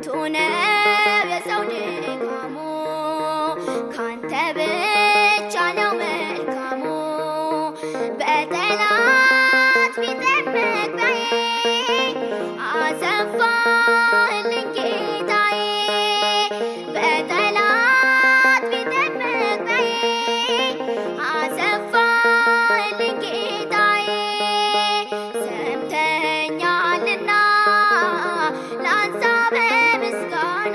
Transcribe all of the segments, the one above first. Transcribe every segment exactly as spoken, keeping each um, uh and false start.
ከንቱነ የሰው ድካሙ ካንተ ብቻ ነው መልካሙ በጠላት ፊት መግቢያዬ አሰፋልኝ ጌታዬ በጠላት ፊት መግቢያዬ አሰፋልኝ ጌታዬ ሰምተኛልና ላንሳ በምስጋና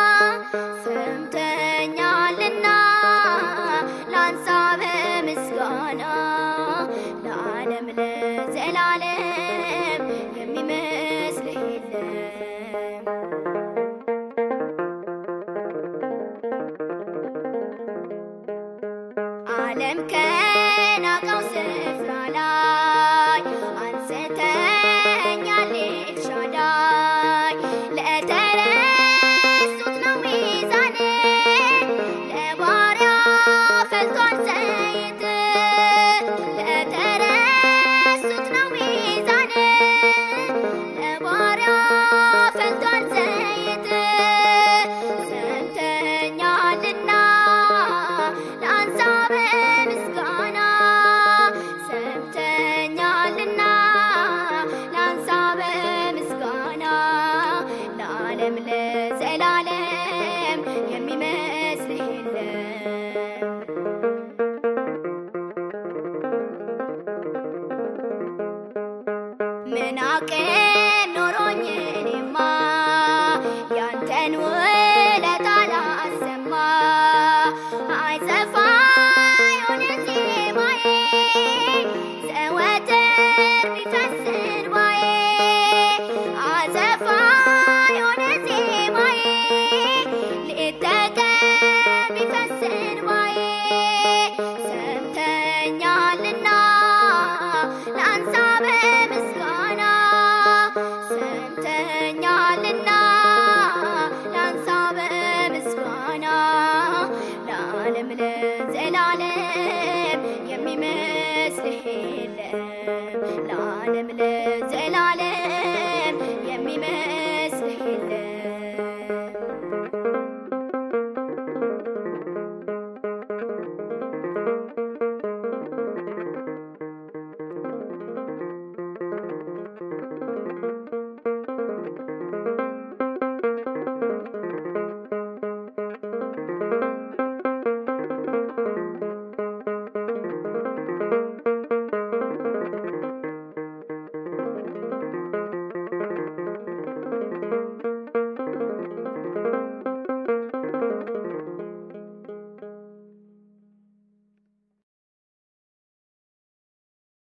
ሰምተኛልና ላንሳ በምስጋና ለዓለም ለዘላለም የሚመስልህ የለም ዓለም ከናቀው ስፍራ ላይ አንስተኛል ኤልሻዳይ ለተረሱት ነው ሚዛን ለባሪያ ፈልቷል ዘይት ለተረሱት ነው ሚዛን ለባሪያ ፈልቷል ዘይት ሰምተኛልና ላንሳ በምስጋና ሰምተኛልና ላንሳ በምስጋና ለዓለም ለዘላለም የሚመስልህ የለም ምን አቅም ኖሮኝ እኔማ ያንተን ውለታ ላሰማ አይጠፋ የሆነ ዜማዬ ዘወትር ቢፈስ እንባዬ አጠፋ የሆነ ዜማዬ ሌት ተቀን ቢፈስ እንባዬ ሰምተኛልና ላንሳ በምስጋና ሰምተኛልና ላንሳ በምስጋና ለዓለም ለዘላለም የሚመስልህ የለም ለዓለም ለዘላለም የሚመስልህ